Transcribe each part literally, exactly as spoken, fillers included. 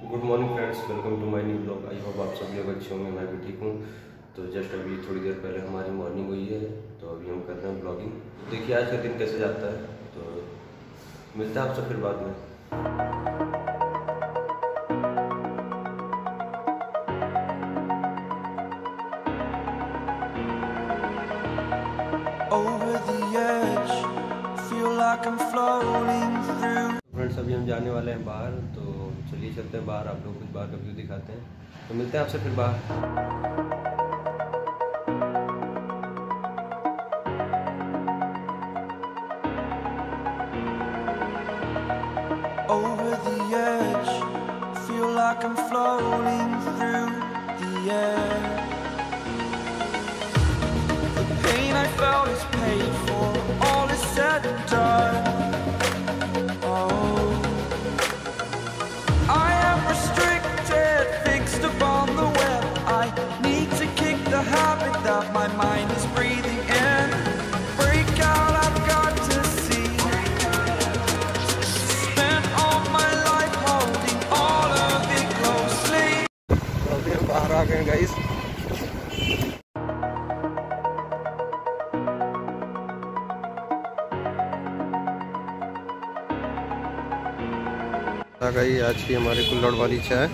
Good morning friends, welcome to my new blog. I hope आप सब लोग अच्छे होंगे, मैं भी ठीक हूँ। तो जस्ट अभी थोड़ी देर पहले हमारी मॉर्निंग हुई है, तो अभी हम कर रहे हैं ब्लॉगिंग। देखिए आज का दिन कैसे जाता है, तो मिलता है आपसे फिर बाद में। फ्रेंड्स अभी हम जाने वाले हैं बाहर, तो चलिए चलते हैं बाहर, आप लोग कुछ बाहर का व्यू दिखाते हैं। तो मिलते हैं आपसे फिर बाहर। Over the edge, feel like I'm floating through the air. The pain I felt is paid for, all is said and done. Oh, I am restricted, fixed upon the web. I need to kick the habit that my mind is breathing in. Break out, I've got to see. बाहर आ गए guys. आ गई आज की हमारे कुल्हड़ वाली चाय।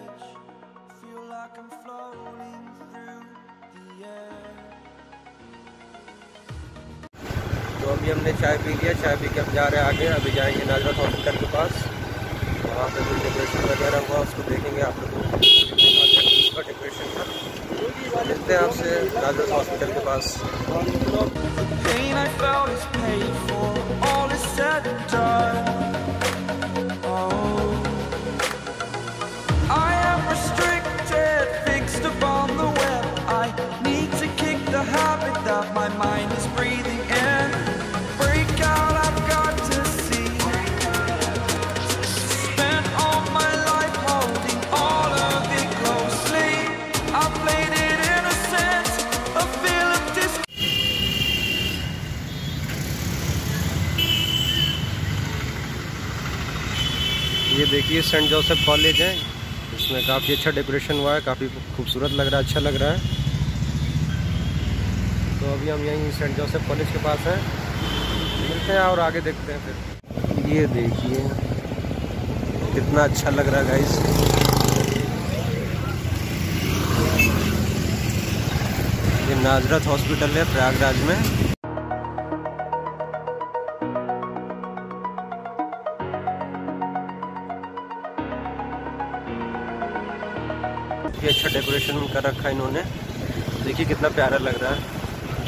तो अभी हमने चाय पी लिया, चाय पी के हम जा रहे हैं आगे। अभी जाएंगे नाजरत हॉस्पिटल के पास, वहाँ पे जो डेकोरेशन वगैरह हुआ उसको देखेंगे आप लोगों को, डेकोरेशन का। मिलते हैं आपसे नाजरत हॉस्पिटल के पास। ये देखिए सेंट जोसेफ कॉलेज है, इसमें काफ़ी अच्छा डेकोरेशन हुआ है, काफ़ी खूबसूरत लग रहा है, अच्छा लग रहा है। तो अभी हम यहीं सेंट जोसेफ कॉलेज के पास हैं, मिलते हैं और आगे देखते हैं फिर। ये देखिए कितना अच्छा लग रहा है गाइस। ये नाजरत हॉस्पिटल है प्रयागराज में। अच्छा डेकोरेशन कर रखा है इन्होंने, देखिए कितना प्यारा लग रहा है।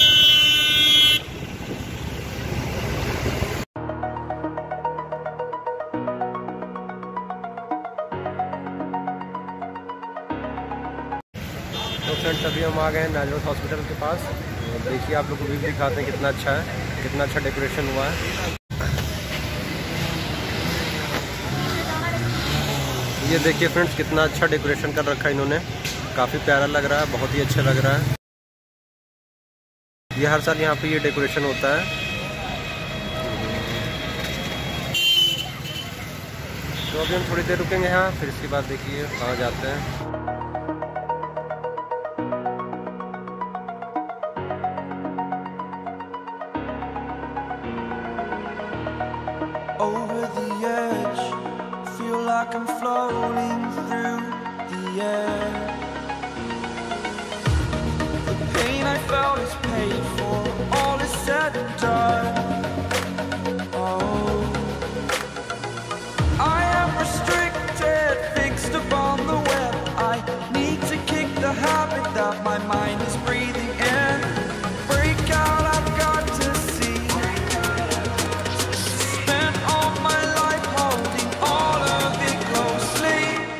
तो फ्रेंड्स अभी हम आ गए हैं नाजरत हॉस्पिटल के पास। देखिए आप लोग को व्यू दिखाते हैं कितना अच्छा है, कितना अच्छा डेकोरेशन हुआ है। ये देखिए फ्रेंड्स कितना अच्छा डेकोरेशन कर रखा है इन्होंने, काफ़ी प्यारा लग रहा है, बहुत ही अच्छा लग रहा है। ये हर साल यहाँ पे ये डेकोरेशन होता है। तो अभी हम थोड़ी देर रुकेंगे यहाँ, फिर इसके बाद देखिए कहाँ जाते हैं। Over the edge, feel like I'm floating through the air. The pain I felt is paid for, all is said and done. Oh, I am restricted, fixed upon the web. I need to kick the habit that my mind is breathing in. Break out, I've got to see. Spent all my life holding all of it closely.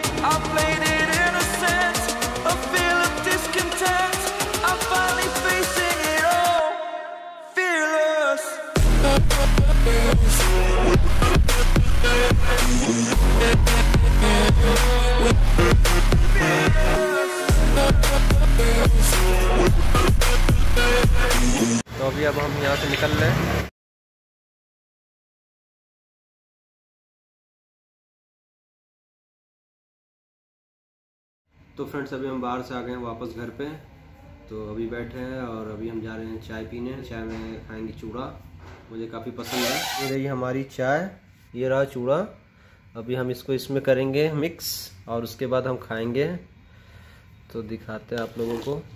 तो friends अभी हम बाहर से आ गए हैं वापस घर पे। तो अभी बैठे हैं और अभी हम जा रहे हैं चाय पीने। चाय में खाएंगे चूड़ा, मुझे काफ़ी पसंद है। ये रही हमारी चाय, ये रहा चूड़ा। अभी हम इसको इसमें करेंगे मिक्स और उसके बाद हम खाएंगे। तो दिखाते हैं आप लोगों को।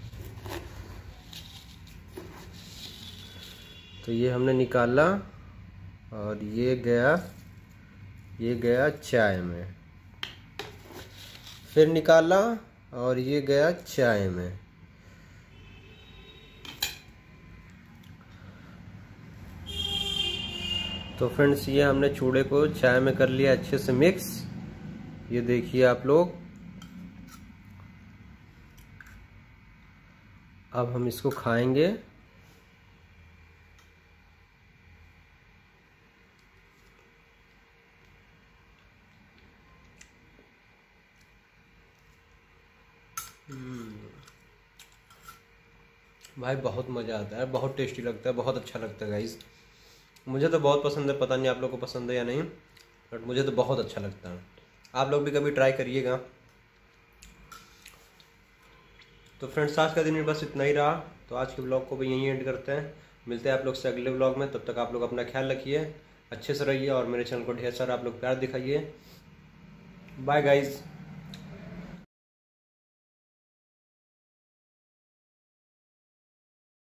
तो ये हमने निकाला और ये गया ये गया चाय में, फिर निकाला और ये गया चाय में। तो फ्रेंड्स ये हमने चूड़े को चाय में कर लिया अच्छे से मिक्स। ये देखिए आप लोग। अब हम इसको खाएंगे। भाई बहुत मज़ा आता है, बहुत टेस्टी लगता है, बहुत अच्छा लगता है गाइस। मुझे तो बहुत पसंद है, पता नहीं आप लोग को पसंद है या नहीं, बट मुझे तो बहुत अच्छा लगता है। आप लोग भी कभी ट्राई करिएगा। तो फ्रेंड्स आज का दिन बस इतना ही रहा। तो आज के ब्लॉग को भी यहीं एंड करते हैं। मिलते हैं आप लोग से अगले ब्लॉग में। तब तक आप लोग अपना ख्याल रखिए, अच्छे से रहिए और मेरे चैनल को ढेर सारा आप लोग प्यार दिखाइए। Bye guys.